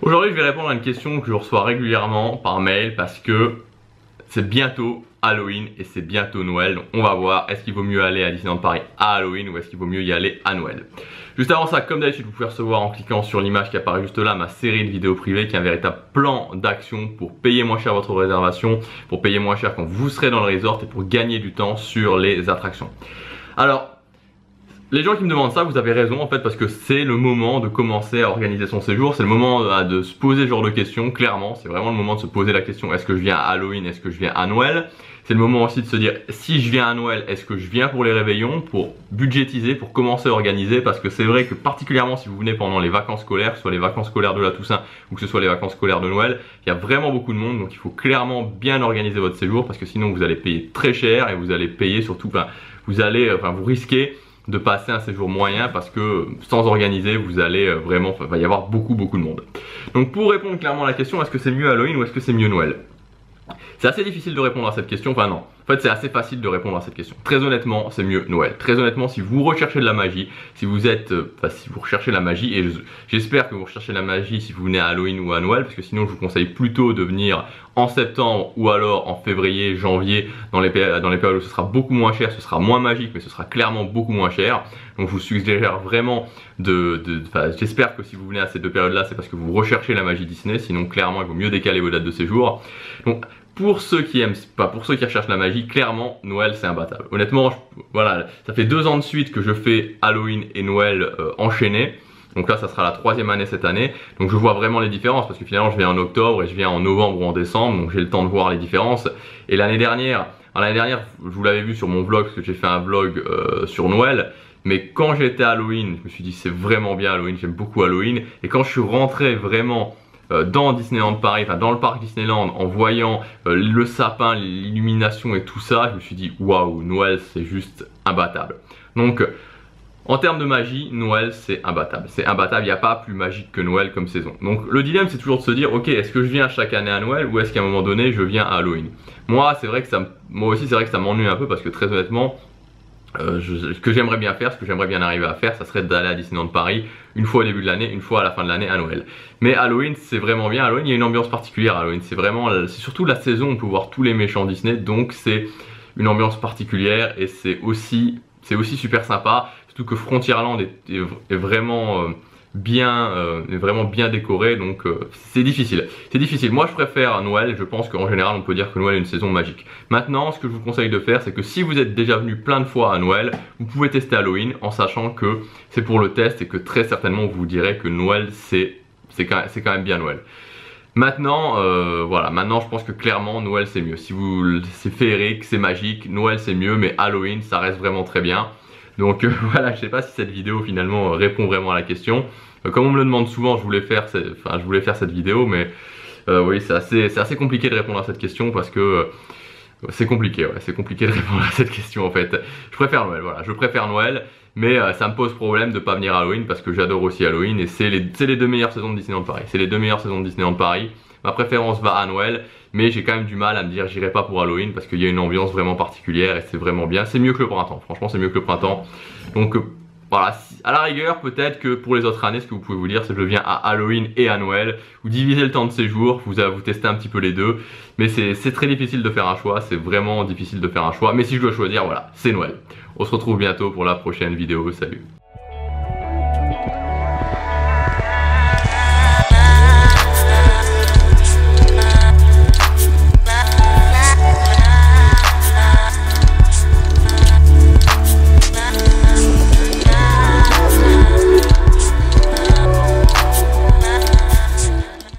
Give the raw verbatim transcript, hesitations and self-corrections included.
Aujourd'hui, je vais répondre à une question que je reçois régulièrement par mail parce que c'est bientôt Halloween et c'est bientôt Noël. Donc on va voir, est-ce qu'il vaut mieux aller à Disneyland Paris à Halloween ou est-ce qu'il vaut mieux y aller à Noël. Juste avant ça, comme d'habitude, vous pouvez recevoir en cliquant sur l'image qui apparaît juste là ma série de vidéos privées qui est un véritable plan d'action pour payer moins cher votre réservation, pour payer moins cher quand vous serez dans le resort et pour gagner du temps sur les attractions. Alors, les gens qui me demandent ça, vous avez raison en fait, parce que c'est le moment de commencer à organiser son séjour, c'est le moment de se poser ce genre de questions, clairement, c'est vraiment le moment de se poser la question, est-ce que je viens à Halloween, est-ce que je viens à Noël? C'est le moment aussi de se dire, si je viens à Noël, est-ce que je viens pour les réveillons, pour budgétiser, pour commencer à organiser, parce que c'est vrai que particulièrement si vous venez pendant les vacances scolaires, que ce soit les vacances scolaires de la Toussaint ou que ce soit les vacances scolaires de Noël, il y a vraiment beaucoup de monde, donc il faut clairement bien organiser votre séjour, parce que sinon vous allez payer très cher et vous allez payer surtout, enfin, vous allez, enfin, vous risquez de passer un séjour moyen parce que sans organiser vous allez vraiment, il va y avoir beaucoup beaucoup de monde. Donc pour répondre clairement à la question, est-ce que c'est mieux Halloween ou est-ce que c'est mieux Noël? C'est assez difficile de répondre à cette question, enfin non, en fait c'est assez facile de répondre à cette question. Très honnêtement, c'est mieux Noël. Très honnêtement, si vous recherchez de la magie, si vous êtes, euh, enfin si vous recherchez la magie, et j'espère que vous recherchez la magie si vous venez à Halloween ou à Noël, parce que sinon je vous conseille plutôt de venir en septembre ou alors en février, janvier, dans les, dans les périodes où ce sera beaucoup moins cher, ce sera moins magique, mais ce sera clairement beaucoup moins cher. Donc je vous suggère vraiment de, de, de j'espère que si vous venez à ces deux périodes-là, c'est parce que vous recherchez la magie Disney, sinon clairement il vaut mieux décaler vos dates de séjour. Donc pour ceux qui aiment, pas pour ceux qui recherchent la magie, clairement Noël c'est imbattable. Honnêtement, je, voilà, ça fait deux ans de suite que je fais Halloween et Noël euh, enchaînés. Donc là ça sera la troisième année cette année. Donc je vois vraiment les différences parce que finalement je viens en octobre et je viens en novembre ou en décembre. Donc j'ai le temps de voir les différences. Et l'année dernière, l'année dernière, je vous l'avais vu sur mon vlog parce que j'ai fait un vlog euh, sur Noël. Mais quand j'étais à Halloween, je me suis dit c'est vraiment bien Halloween, j'aime beaucoup Halloween. Et quand je suis rentré vraiment dans Disneyland Paris, enfin dans le parc Disneyland, en voyant euh, le sapin, l'illumination et tout ça, je me suis dit waouh, Noël c'est juste imbattable. Donc en termes de magie, Noël c'est imbattable, c'est imbattable, il n'y a pas plus magique que Noël comme saison. Donc le dilemme c'est toujours de se dire ok, est-ce que je viens chaque année à Noël ou est-ce qu'à un moment donné je viens à Halloween? Moi c'est vrai que ça, moi aussi c'est vrai que ça m'ennuie un peu parce que très honnêtement, Euh, je, ce que j'aimerais bien faire, ce que j'aimerais bien arriver à faire, ça serait d'aller à Disneyland Paris une fois au début de l'année, une fois à la fin de l'année à Noël. Mais Halloween c'est vraiment bien, Halloween il y a une ambiance particulière, Halloween c'est vraiment, c'est surtout la saison où on peut voir tous les méchants Disney, donc c'est une ambiance particulière et c'est aussi, c'est aussi super sympa, surtout que Frontierland est, est, est vraiment... Euh, bien euh, vraiment bien décoré, donc euh, c'est difficile c'est difficile. Moi je préfère Noël, je pense qu'en général on peut dire que Noël est une saison magique. Maintenant ce que je vous conseille de faire, c'est que si vous êtes déjà venu plein de fois à Noël, vous pouvez tester Halloween en sachant que c'est pour le test et que très certainement vous direz que Noël c'est c'est quand, quand même bien Noël. Maintenant, euh, voilà, maintenant je pense que clairement Noël c'est mieux. Si vous, c'est féerique, c'est magique, Noël c'est mieux, mais Halloween ça reste vraiment très bien. Donc euh, voilà, je sais pas si cette vidéo finalement euh, répond vraiment à la question. Euh, comme on me le demande souvent, je voulais faire, enfin, je voulais faire cette vidéo, mais euh, oui, c'est assez, c'est assez compliqué de répondre à cette question parce que euh, c'est compliqué, ouais, c'est compliqué de répondre à cette question en fait. Je préfère Noël, voilà, je préfère Noël, mais euh, ça me pose problème de pas venir à Halloween parce que j'adore aussi Halloween et c'est les, les deux meilleures saisons de Disneyland Paris. C'est les deux meilleures saisons de Disneyland Paris. Ma préférence va à Noël, mais j'ai quand même du mal à me dire j'irai pas pour Halloween parce qu'il y a une ambiance vraiment particulière et c'est vraiment bien. C'est mieux que le printemps, franchement c'est mieux que le printemps. Donc euh, voilà, à la rigueur peut-être que pour les autres années, ce que vous pouvez vous dire c'est que je viens à Halloween et à Noël. Vous divisez le temps de séjour, vous, vous testez un petit peu les deux. Mais c'est très difficile de faire un choix, c'est vraiment difficile de faire un choix. Mais si je dois choisir, voilà, c'est Noël. On se retrouve bientôt pour la prochaine vidéo, salut.